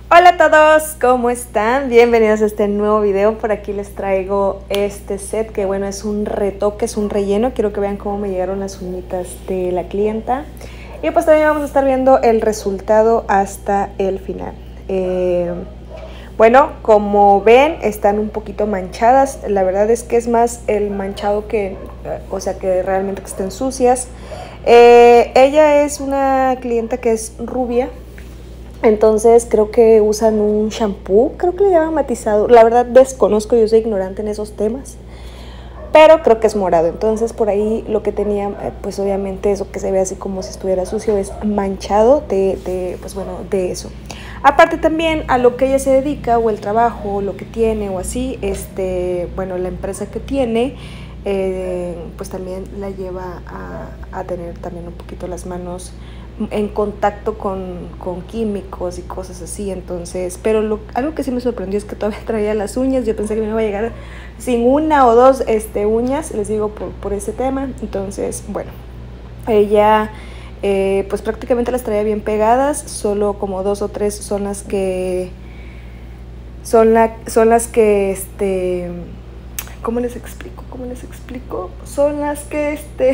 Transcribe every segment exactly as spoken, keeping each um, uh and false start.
Hola a todos, ¿cómo están? Bienvenidos a este nuevo video. Por aquí les traigo este set que bueno, es un retoque, es un relleno. Quiero que vean cómo me llegaron las uñitas de la clienta. Y pues también vamos a estar viendo el resultado hasta el final. Eh, bueno, como ven, están un poquito manchadas. La verdad es que es más el manchado que, o sea, que realmente que estén sucias. Eh, ella es una clienta que es rubia. Entonces creo que usan un shampoo, creo que le llaman matizado. La verdad desconozco, yo soy ignorante en esos temas. Pero creo que es morado. Entonces por ahí lo que tenía, pues obviamente eso que se ve así como si estuviera sucio es manchado de, de, pues bueno, de eso. Aparte también a lo que ella se dedica o el trabajo, o lo que tiene o así, este, bueno, la empresa que tiene, eh, pues también la lleva a, a tener también un poquito las manos en contacto con, con químicos y cosas así. Entonces, pero lo, algo que sí me sorprendió es que todavía traía las uñas. Yo pensé que me iba a llegar sin una o dos este, uñas, les digo, por, por ese tema. Entonces, bueno, ella eh, pues prácticamente las traía bien pegadas, solo como dos o tres son las que son, la, son las que este, ¿cómo les explico? ¿Cómo les explico? Son las que este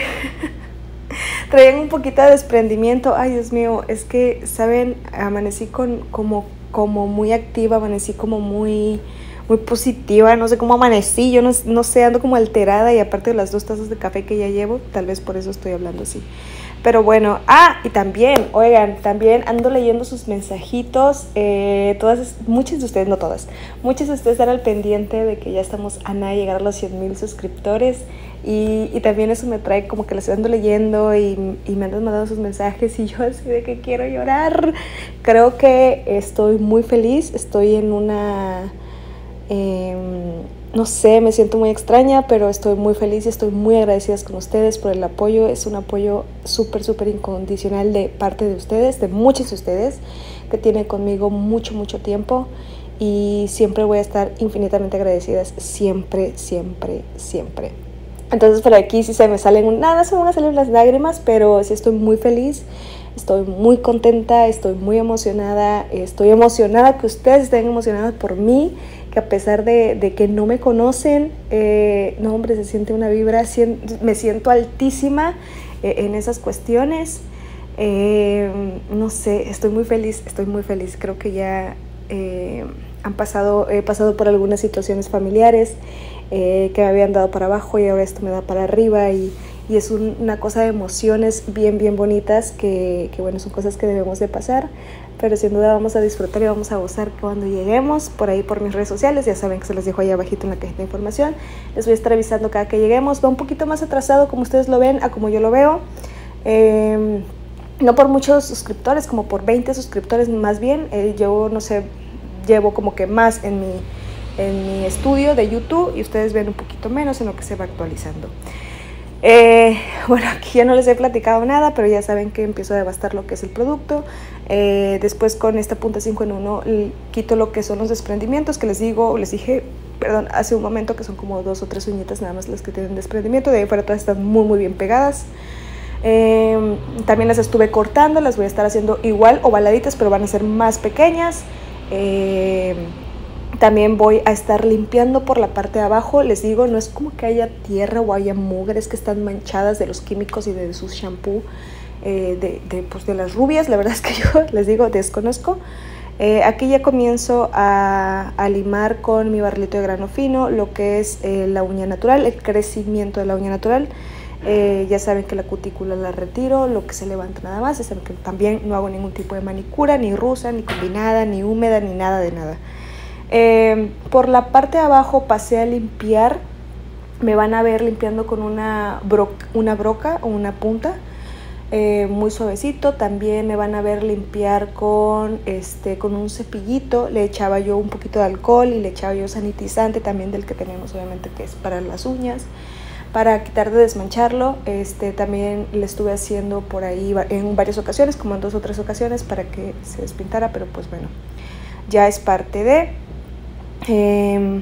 traían un poquito de desprendimiento. Ay, Dios mío, es que, ¿saben? Amanecí con, como, como muy activa, amanecí como muy, muy positiva, no sé cómo amanecí, yo no, no sé, ando como alterada y aparte de las dos tazas de café que ya llevo, tal vez por eso estoy hablando así. Pero bueno, ah, y también, oigan, también ando leyendo sus mensajitos, eh, todas, muchas de ustedes, no todas, muchas de ustedes están al pendiente de que ya estamos a nada de llegar a los cien mil suscriptores. Y, y también eso me trae como que las ando leyendo y, y me han mandado sus mensajes y yo así de que quiero llorar. Creo que estoy muy feliz, estoy en una, eh, no sé, me siento muy extraña, pero estoy muy feliz y estoy muy agradecida con ustedes por el apoyo. Es un apoyo súper, súper incondicional de parte de ustedes, de muchos de ustedes, que tienen conmigo mucho, mucho tiempo. Y siempre voy a estar infinitamente agradecidas, siempre, siempre, siempre. Entonces por aquí sí se me salen, nada, se me van a salir las lágrimas, pero sí estoy muy feliz, estoy muy contenta, estoy muy emocionada, estoy emocionada que ustedes estén emocionados por mí, que a pesar de, de que no me conocen, eh, no hombre, se siente una vibra, me siento altísima eh, en esas cuestiones, eh, no sé, estoy muy feliz, estoy muy feliz, creo que ya eh, han pasado, he pasado por algunas situaciones familiares, Eh, que me habían dado para abajo y ahora esto me da para arriba y, y es un, una cosa de emociones bien bien bonitas que, que bueno, son cosas que debemos de pasar, pero sin duda vamos a disfrutar y vamos a gozar cuando lleguemos. Por ahí por mis redes sociales, ya saben que se los dejo ahí abajito en la cajita de información, les voy a estar avisando cada que lleguemos. Va un poquito más atrasado como ustedes lo ven a como yo lo veo, eh, no por muchos suscriptores, como por veinte suscriptores más bien. eh, yo no sé, llevo como que más en mi en mi estudio de YouTube y ustedes ven un poquito menos en lo que se va actualizando. Eh, bueno, aquí ya no les he platicado nada, pero ya saben que empiezo a devastar lo que es el producto. Eh, después con esta punta cinco en uno quito lo que son los desprendimientos, que les digo, les dije, perdón, hace un momento que son como dos o tres uñitas nada más las que tienen desprendimiento. De ahí fuera todas están muy muy bien pegadas. Eh, también las estuve cortando, las voy a estar haciendo igual ovaladitas, pero van a ser más pequeñas. Eh, También voy a estar limpiando por la parte de abajo. Les digo, no es como que haya tierra o haya mugre, es que están manchadas de los químicos y de sus shampoo eh, de, de, pues de las rubias. La verdad es que yo les digo, desconozco. Eh, aquí ya comienzo a, a limar con mi barrilito de grano fino lo que es eh, la uña natural, el crecimiento de la uña natural. Eh, ya saben que la cutícula la retiro, lo que se levanta nada más. Ya saben que también no hago ningún tipo de manicura, ni rusa, ni combinada, ni húmeda, ni nada de nada. Eh, por la parte de abajo pasé a limpiar, me van a ver limpiando con una, bro, una broca o una punta, eh, muy suavecito. También me van a ver limpiar con, este, con un cepillito. Le echaba yo un poquito de alcohol y le echaba yo sanitizante también del que tenemos, obviamente, que es para las uñas, para quitar de desmancharlo. Este, también le estuve haciendo por ahí en varias ocasiones, como en dos o tres ocasiones, para que se despintara, pero pues bueno, ya es parte de... Eh,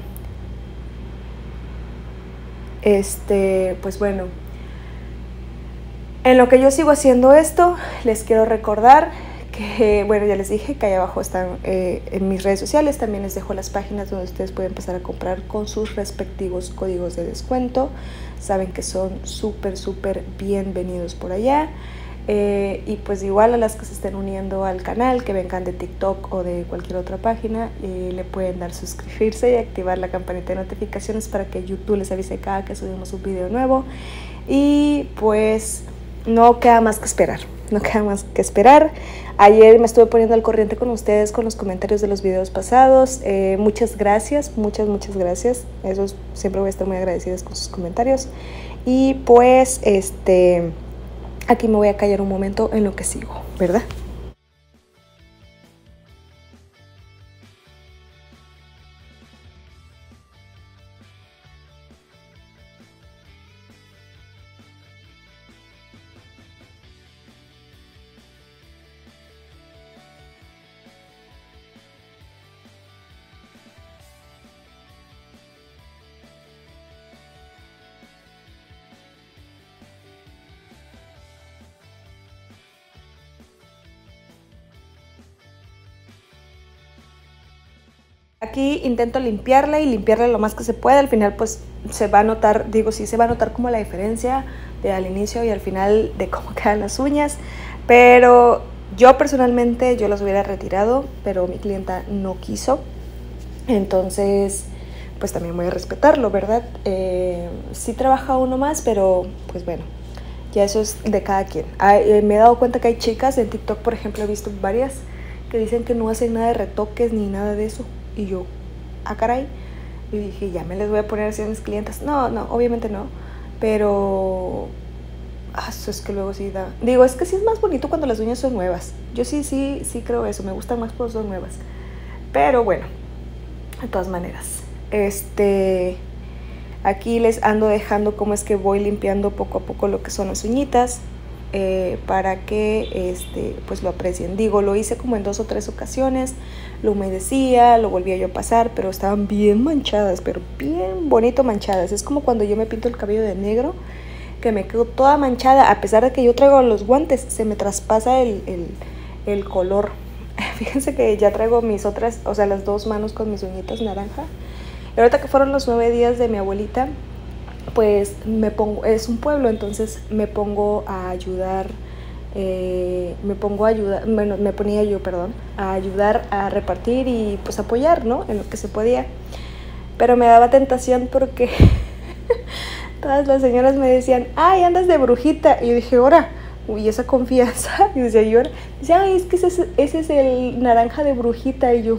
este, pues bueno, en lo que yo sigo haciendo esto, les quiero recordar que bueno, ya les dije que ahí abajo están eh, en mis redes sociales. También les dejo las páginas donde ustedes pueden empezar a comprar con sus respectivos códigos de descuento. Saben que son súper súper bienvenidos por allá. Eh, y pues igual a las que se estén uniendo al canal, que vengan de TikTok o de cualquier otra página, eh, le pueden dar suscribirse y activar la campanita de notificaciones para que YouTube les avise cada que subimos un video nuevo. Y pues no queda más que esperar, no queda más que esperar. Ayer me estuve poniendo al corriente con ustedes con los comentarios de los videos pasados. Eh, muchas gracias, muchas, muchas gracias. Eso es, siempre voy a estar muy agradecida con sus comentarios. Y pues, este, aquí me voy a callar un momento en lo que sigo, ¿verdad? Aquí intento limpiarla y limpiarla lo más que se puede. Al final pues se va a notar, digo sí, se va a notar como la diferencia de al inicio y al final de cómo quedan las uñas. Pero yo personalmente yo las hubiera retirado, pero mi clienta no quiso. Entonces pues también voy a respetarlo, ¿verdad? Eh, sí trabaja uno más, pero pues bueno, ya eso es de cada quien. Hay, eh, me he dado cuenta que hay chicas en TikTok, por ejemplo, he visto varias que dicen que no hacen nada de retoques ni nada de eso. Y yo, ah caray, y dije, ya me les voy a poner así a mis clientes. No, no, obviamente no, pero ah, eso es que luego sí da. Digo, es que sí es más bonito cuando las uñas son nuevas. Yo sí, sí, sí creo eso, me gustan más cuando son nuevas. Pero bueno, de todas maneras, este, aquí les ando dejando cómo es que voy limpiando poco a poco lo que son las uñitas. Eh, para que este, pues lo aprecien. Digo, lo hice como en dos o tres ocasiones, lo humedecía, lo volvía yo a pasar, pero estaban bien manchadas, pero bien bonito manchadas. Es como cuando yo me pinto el cabello de negro, que me quedo toda manchada, a pesar de que yo traigo los guantes, se me traspasa el, el, el color. Fíjense que ya traigo mis otras, o sea, las dos manos con mis uñitas naranja. Y ahorita que fueron los nueve días de mi abuelita, pues me pongo, es un pueblo, entonces me pongo a ayudar, eh, me pongo a ayudar, bueno, me ponía yo, perdón, a ayudar a repartir y pues apoyar, ¿no? En lo que se podía. Pero me daba tentación porque todas las señoras me decían, ay, andas de brujita. Y yo dije, ahora, uy, esa confianza. Y decía yo, dice, ay, es que ese, ese es el naranja de brujita. Y yo...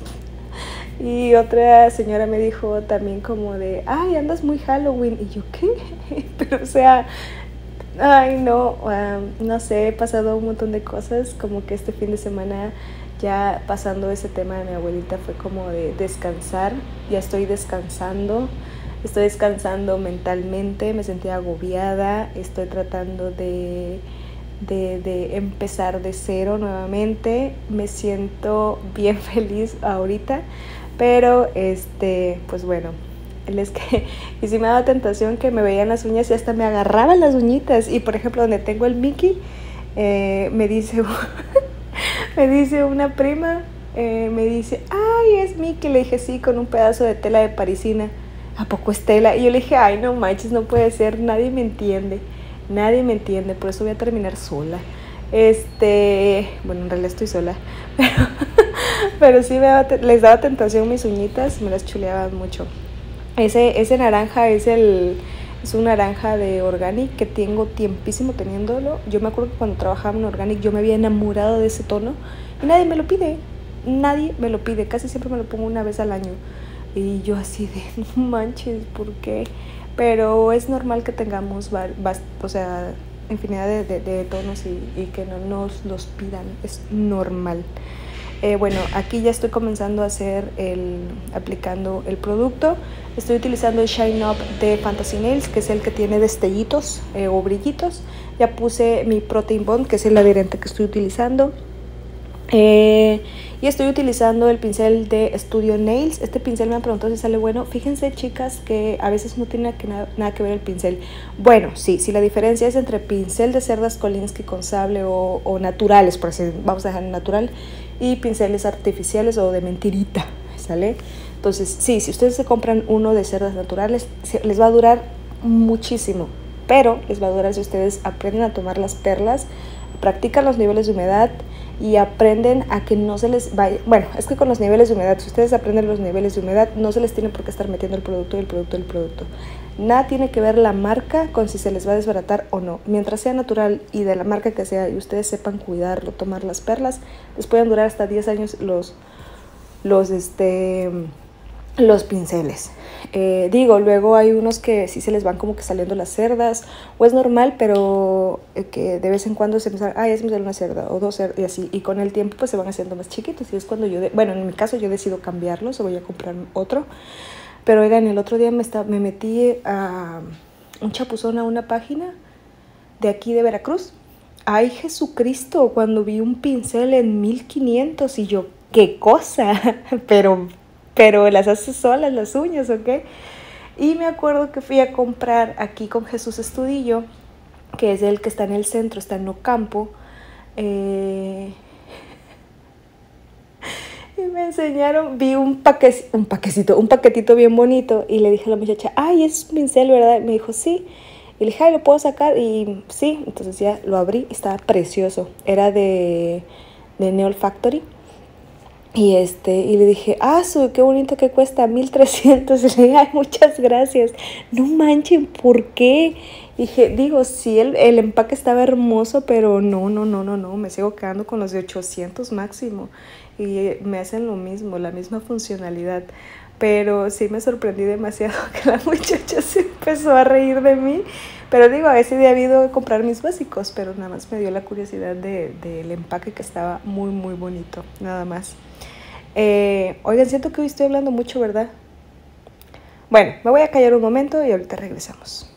Y otra señora me dijo también como de, ay, andas muy Halloween. Y yo, ¿qué? Pero o sea, ay, no, um, no sé, he pasado un montón de cosas. Como que este fin de semana, ya pasando ese tema de mi abuelita, fue como de descansar. Ya estoy descansando, estoy descansando mentalmente, me sentía agobiada. Estoy tratando de... De, de empezar de cero nuevamente. Me siento bien feliz ahorita, pero este pues bueno, es que y si me daba tentación que me veían las uñas y hasta me agarraban las uñitas. Y por ejemplo, donde tengo el Mickey, eh, me dice me dice una prima, eh, me dice, ay, es Mickey. Le dije, sí, con un pedazo de tela de parisina. ¿A poco es tela? Y yo le dije, ay, no manches, no puede ser, nadie me entiende. Nadie me entiende, por eso voy a terminar sola. Este, bueno, en realidad estoy sola, pero, pero sí me daba, les daba tentación mis uñitas, me las chuleaban mucho. Ese, ese naranja es el, es un naranja de Organic que tengo tiempísimo teniéndolo. Yo me acuerdo que cuando trabajaba en Organic yo me había enamorado de ese tono y nadie me lo pide, nadie me lo pide, casi siempre me lo pongo una vez al año. Y yo así de, no manches, ¿por qué? Pero es normal que tengamos, o sea, infinidad de, de, de tonos y, y que no nos los pidan, es normal. Eh, bueno, aquí ya estoy comenzando a hacer el, aplicando el producto. Estoy utilizando el Shine Up de Fantasy Nails, que es el que tiene destellitos eh, o brillitos. Ya puse mi Protein Bond, que es el adherente que estoy utilizando. Eh, y estoy utilizando el pincel de Studio Nails. Este pincel me han preguntado si sale bueno. Fíjense, chicas, que a veces no tiene que nada, nada que ver el pincel. Bueno, sí, sí, la diferencia es entre pincel de cerdas Kolinsky con sable o, o naturales, por así vamos a dejar natural, y pinceles artificiales o de mentirita, ¿sale? Entonces, sí, si ustedes se compran uno de cerdas naturales, les va a durar muchísimo, pero les va a durar si ustedes aprenden a tomar las perlas, practican los niveles de humedad y aprenden a que no se les vaya. Bueno, es que con los niveles de humedad, si ustedes aprenden los niveles de humedad, no se les tiene por qué estar metiendo el producto, el producto, el producto. Nada tiene que ver la marca con si se les va a desbaratar o no. Mientras sea natural y de la marca que sea y ustedes sepan cuidarlo, tomar las perlas, les pueden durar hasta diez años los, los, este, los pinceles. Eh, digo, luego hay unos que sí se les van como que saliendo las cerdas, o es normal, pero eh, que de vez en cuando se me sale, ah, ya se me sale una cerda, o dos cerdas, y así, y con el tiempo pues se van haciendo más chiquitos, y es cuando yo, de, bueno, en mi caso yo decido cambiarlos, o voy a comprar otro. Pero oigan, el otro día me, está, me metí a un chapuzón a una página de aquí de Veracruz. Ay, Jesucristo, cuando vi un pincel en mil quinientos y yo, qué cosa, pero, pero las hace solas las uñas, ¿o qué? Y me acuerdo que fui a comprar aquí con Jesús Estudillo, que es el que está en el centro, está en Ocampo, eh, y me enseñaron, vi un, paque, un paquecito, un paquetito bien bonito, y le dije a la muchacha, ay, es un pincel, ¿verdad? Y me dijo, sí. Y le dije, ay, ¿lo puedo sacar? Y sí, entonces ya lo abrí, estaba precioso. Era de, de Neol Factory. Y, este, y le dije, ah, su, qué bonito que cuesta, mil trescientos. Y le dije, ay, muchas gracias. No manchen, ¿por qué? Dije, digo, sí, el, el empaque estaba hermoso, pero no, no, no, no, no. Me sigo quedando con los de ochocientos máximo. Y me hacen lo mismo, la misma funcionalidad. Pero sí me sorprendí demasiado que la muchacha se empezó a reír de mí. Pero digo, a veces he habido comprar mis básicos, pero nada más me dio la curiosidad de, del empaque, que estaba muy, muy bonito, nada más. Eh, oigan, siento que hoy estoy hablando mucho, ¿verdad? Bueno, me voy a callar un momento y ahorita regresamos.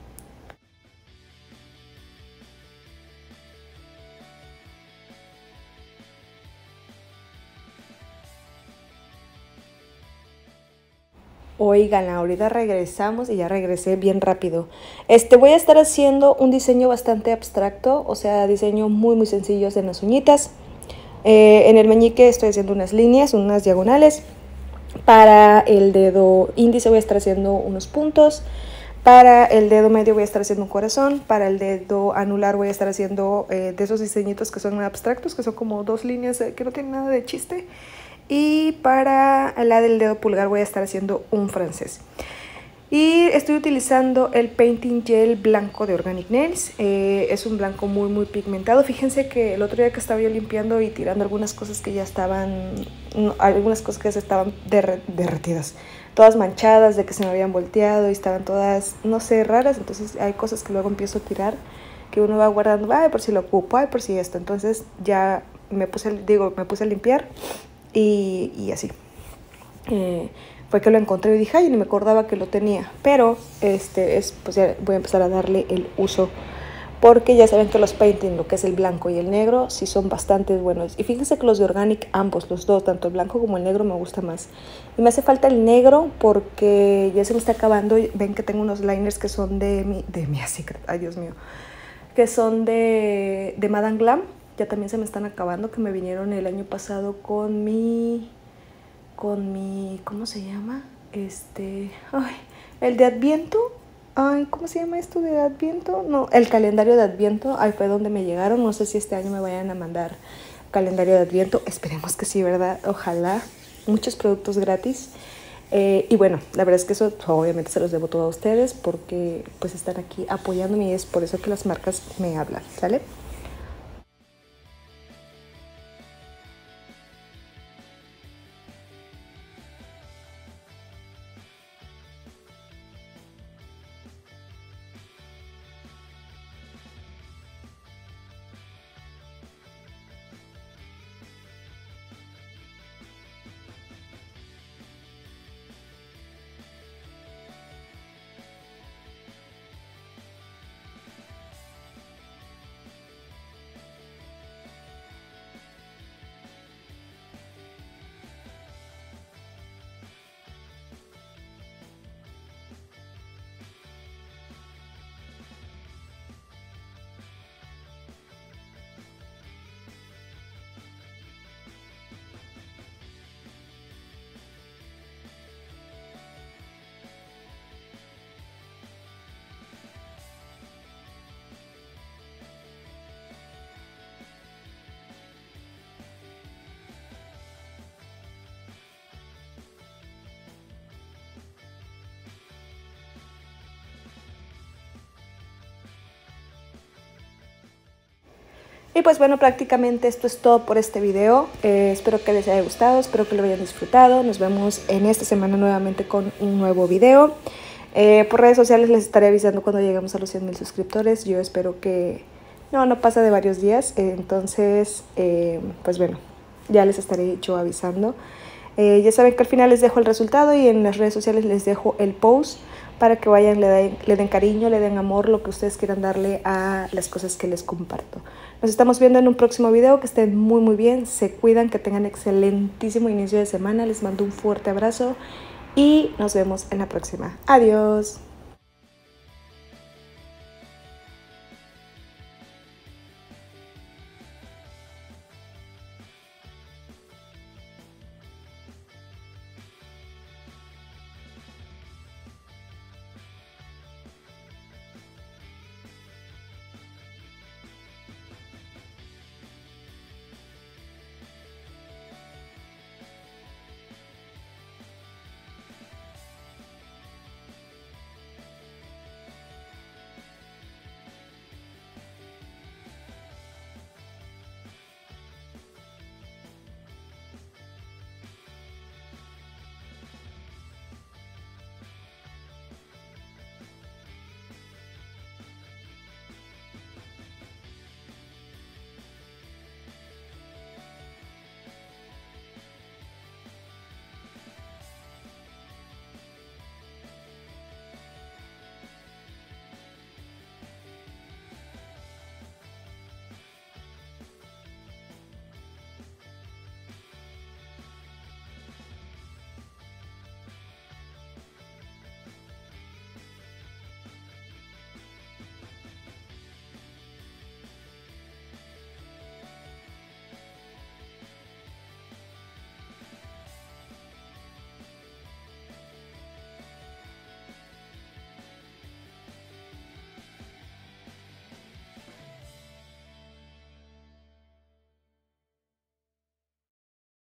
Oigan, ahorita regresamos y ya regresé bien rápido. Este, voy a estar haciendo un diseño bastante abstracto, o sea, diseño muy, muy sencillos en las uñitas. Eh, en el meñique estoy haciendo unas líneas, unas diagonales. Para el dedo índice voy a estar haciendo unos puntos. Para el dedo medio voy a estar haciendo un corazón. Para el dedo anular voy a estar haciendo eh, de esos diseñitos que son abstractos, que son como dos líneas eh, que no tienen nada de chiste. Y para la del dedo pulgar voy a estar haciendo un francés. Y estoy utilizando el Painting Gel blanco de Organic Nails. Eh, es un blanco muy muy pigmentado. Fíjense que el otro día que estaba yo limpiando y tirando algunas cosas que ya estaban, no, algunas cosas que ya se estaban derre, derretidas, todas manchadas de que se me habían volteado y estaban todas, no sé, raras. Entonces hay cosas que luego empiezo a tirar, que uno va guardando, ay, por si lo ocupo, ay, por si esto. Entonces ya me puse, digo, me puse a limpiar y, y así. Eh, fue que lo encontré y dije, ay, ni me acordaba que lo tenía. Pero este es, pues ya voy a empezar a darle el uso, porque ya saben que los painting, lo que es el blanco y el negro, sí son bastante buenos. Y fíjense que los de Organic, ambos, los dos, tanto el blanco como el negro, me gusta más. Y me hace falta el negro porque ya se me está acabando. Ven que tengo unos liners que son de mi, de mi Secret, ay Dios mío, que son de, de Madame Glam. Ya también se me están acabando, que me vinieron el año pasado con mi... con mi, ¿cómo se llama? Este, ay, el de Adviento. Ay, ¿cómo se llama esto de Adviento? No, el calendario de Adviento. Ahí fue donde me llegaron. No sé si este año me vayan a mandar calendario de Adviento. Esperemos que sí, ¿verdad? Ojalá. Muchos productos gratis. Eh, y bueno, la verdad es que eso obviamente se los debo todo a ustedes, porque pues están aquí apoyándome y es por eso que las marcas me hablan, ¿sale? Y pues bueno, prácticamente esto es todo por este video. Eh, espero que les haya gustado, espero que lo hayan disfrutado. Nos vemos en esta semana nuevamente con un nuevo video. Eh, por redes sociales les estaré avisando cuando lleguemos a los cien mil suscriptores. Yo espero que no, no pasa de varios días. Eh, entonces, eh, pues bueno, ya les estaré yo avisando. Eh, ya saben que al final les dejo el resultado y en las redes sociales les dejo el post para que vayan, le den, le den cariño, le den amor, lo que ustedes quieran darle a las cosas que les comparto. Nos estamos viendo en un próximo video, que estén muy muy bien, se cuidan, que tengan excelentísimo inicio de semana. Les mando un fuerte abrazo y nos vemos en la próxima. Adiós.